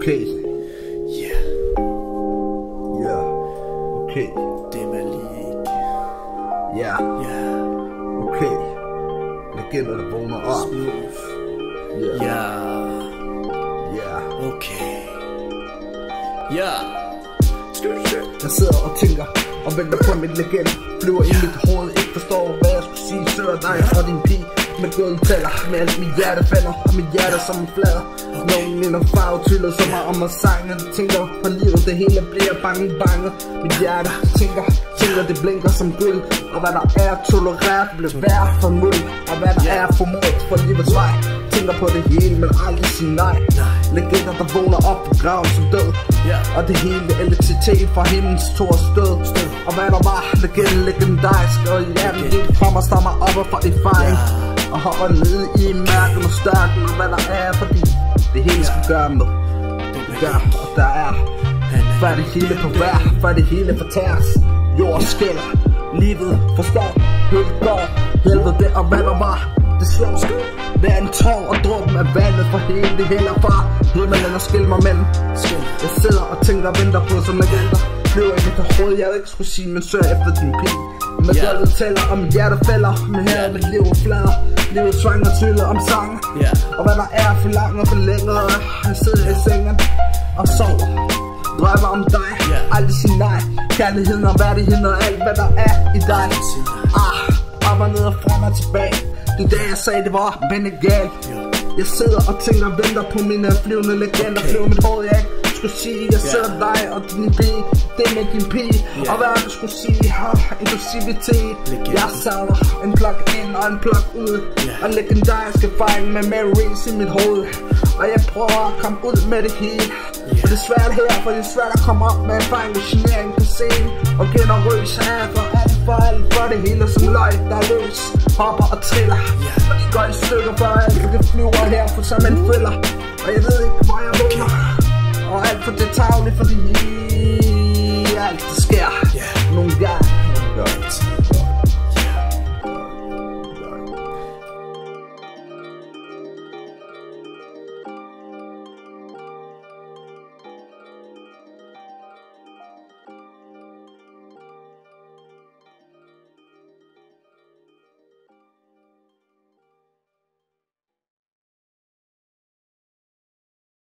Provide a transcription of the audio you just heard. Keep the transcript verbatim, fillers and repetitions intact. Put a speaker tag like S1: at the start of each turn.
S1: Okay.
S2: Yeah.
S1: Yeah. Okay.
S2: Det er man lige ikke.
S1: Ja.
S2: Ja.
S1: Okay. Legender der vågner op.
S2: Smooth.
S1: Ja.
S2: Ja.
S1: Ja.
S2: Okay. Ja.
S1: Jeg sidder og tænker og venter på mit legende. Flyver i mit hoved, ikke forstår hvad jeg skulle sige. Søger dig og din pige med gulden taler. Med alt mit hjerte falder, og mit hjerte som en flader. Nogen minder farvetyllet som har om at sange. Tænker på livet, det hele bliver bange bange. Mit hjerte tænker, tænker det blinker som guld. Og hvad der er tolereret bliver værd for muld. Og hvad der er formodet for livets vej. Tænker på det hele, men aldrig sige nej. Legender der vågner op på graven som død. Og det hele elektricitet fra himlens tors stød. Og hvad der var, legende legendarisk. Og hjertet helt fra mig stammer op og fra erfaring. Og hopper ned i mørken og størken. Og hvad der er, fordi det hele skal gøre med det gør, og der er. For det hele på hver, for det hele fortæres. Jord skælder, livet forstår. Helt går, helvede det og hvad der var. Det slår hver en tår og dråben af vandet for hele det heller far. Himmelen og skil mig mellem. Jeg sidder og tænker og venter på som legender. Flyver i mit hoved, jeg ikke skulle sige, men søger efter din pige. Med gulvet tæller og mit hjerte falder. Med her mit liv og flader. Livet tvang og tyller om sang. Og hvad der er for langt og for længere. Jeg sidder i sengen og sover. Drømmer om dig, aldrig sige nej. Kærligheden og værdigheden og alt hvad der er i dig. Ah, op og ned og frem og tilbage. Det er det jeg sagde det var, men ikke galt. Jeg sidder og tænker og venter på mine flyvende legender. Flyver mit hoved, jeg ikke skulle sige. Jeg sidder dig og din pige, det med din pige. Og hvad jeg skulle sige, har inklusivitet. Jeg savner en plug ind og en plug ud. Og legendariske fejl med memories i mit hoved. Og jeg prøver at komme ud med det hele. Og det er svært her, for det er svært at komme op med erfaring og genering på scenen. Og generøs er for alt for alt for det hele som løg, der er løs. Hopper og triller, og de går i stykker for alt, for det flyver her for som en følger. Og jeg ved ikke hvor jeg vågner. Og alt for det tavligt, fordi alt det sker.